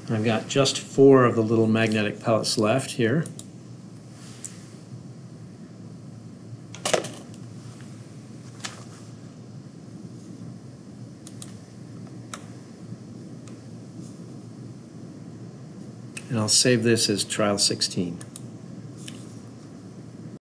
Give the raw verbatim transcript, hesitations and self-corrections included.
I've got just four of the little magnetic pellets left here. And I'll save this as trial sixteen.